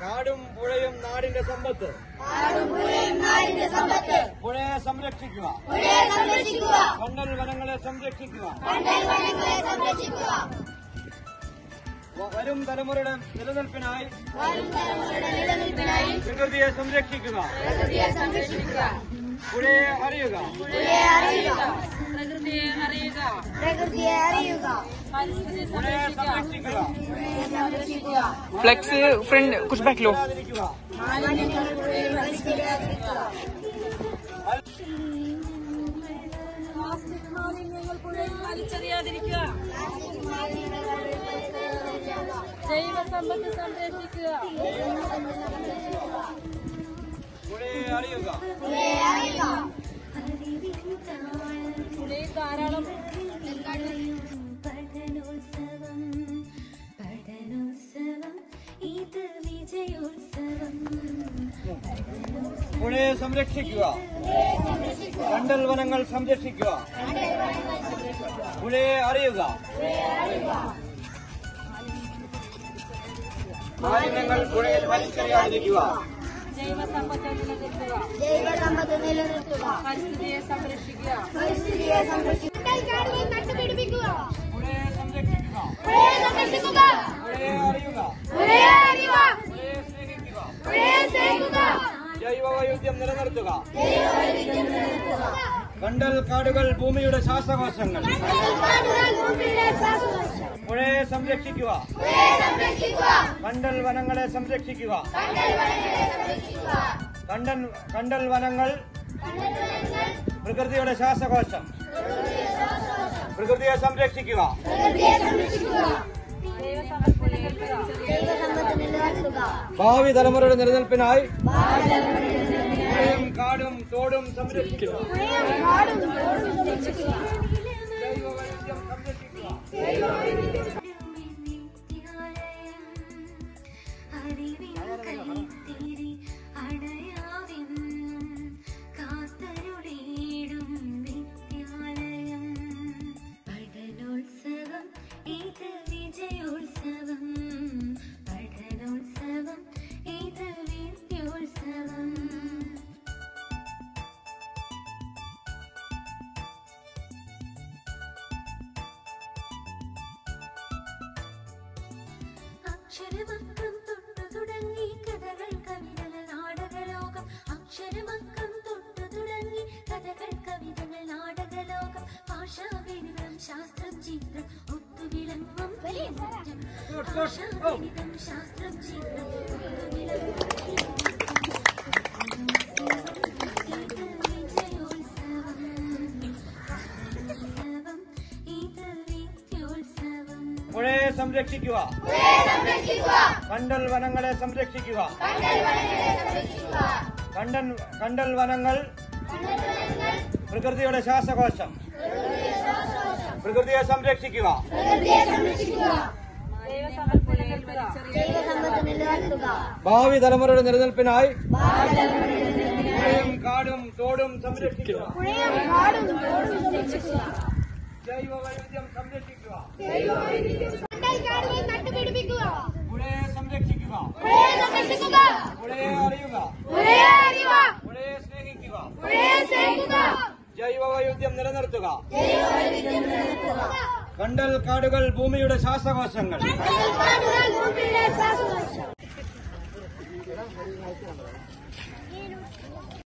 കാടും പുഴയും നാടിന്റെ സമ്പത്ത്. പുഴയെ സംരക്ഷിക്കുക. കണ്ടൽ വനങ്ങളെ സംരക്ഷിക്കുക. വരും തലമുറയുടെ നിലനിൽപ്പിനായി പ്രകൃതിയെ സംരക്ഷിക്കുക. പുഴയെ അറിയുക. പ്രകൃതിയെ അറിയുക. പുഴയെ സംരക്ഷിക്കുക. फ्लेक्स फ्रेंड कुछ बैक लो. പ്ലാസ്റ്റിക് മാലിന്യങ്ങൾ പുഴയിൽ വലിച്ചെറിയാതിരിക്കുക. ജൈവസമ്പത്ത് സംരക്ഷിക്കുക. പുഴയെ അറിയുക. പുഴയിൽ ധാരാളം പുഴയെ സംരക്ഷിക്കുക. കണ്ടൽ വനങ്ങൾ സംരക്ഷിക്കുക. പുഴയെ അറിയുക. മാലിന്യങ്ങൾ പുഴയിൽ വലിച്ചെറിയാതിരിക്കുക. ജൈവസമ്പത്ത് നിലനിർത്തുക. പരിസ്ഥിതിയെ സംരക്ഷിക്കുക. പുഴയെ സംരക്ഷിക്കുക. പുഴയെ അറിയുക. പുഴയെ സ്നേഹിക്കുക. ജൈവവൈവിധ്യം നിലനിർത്തുക. കണ്ടൽ കാടുകൾ ഭൂമിയുടെ ശ്വാസകോശങ്ങൾ. പുഴയെ സംരക്ഷിക്കുക. കണ്ടൽ വനങ്ങളെ സംരക്ഷിക്കുക. കണ്ടൽ വനങ്ങൾ പ്രകൃതിയുടെ ശ്വാസകോശം. പ്രകൃതിയെ സംരക്ഷിക്കുക. ഭാവി തലമുറയുടെ നിലനിൽപ്പിനായി പുഴയും കാടും തോടും സംരക്ഷിക്കുക. ജൈവവൈവിധ്യം സംരക്ഷിക്കുക. അക്ഷരമക്കം തൊട്ടു തുടങ്ങി കഥകൾ കവിതകൾ നാടകലോകം. അക്ഷരമക്കം തൊട്ടു തുടങ്ങി കഥകൾ കവിതകൾ നാടകലോകം. ഭാഷാഗണിതം ശാസ്ത്രം ചിത്രം ഒത്തുവിളങ്ങും സത്യം. ഭാഷാഗണിതം ശാസ്ത്രം ചിത്രം പുഴയെ സംരക്ഷിക്കുക. കണ്ടൽ വനങ്ങളെ സംരക്ഷിക്കുക. കണ്ടൽ വനങ്ങൾ പ്രകൃതിയുടെ ശ്വാസകോശം. പ്രകൃതിയെ സംരക്ഷിക്കുക. ഭാവി തലമുറയുടെ നിലനിൽപ്പിനായി പുഴയും കാടും തോടും സംരക്ഷിക്കുക. ജൈവവൈവിധ്യം സംരക്ഷിക്കുക. പുഴയെ സംരക്ഷിക്കുക. പുഴയെ അറിയുക. പുഴയെ സ്നേഹിക്കുക. ജൈവവൈവിധ്യം നിലനിർത്തുക. കണ്ടൽ കാടുകൾ ഭൂമിയുടെ ശ്വാസകോശങ്ങൾ.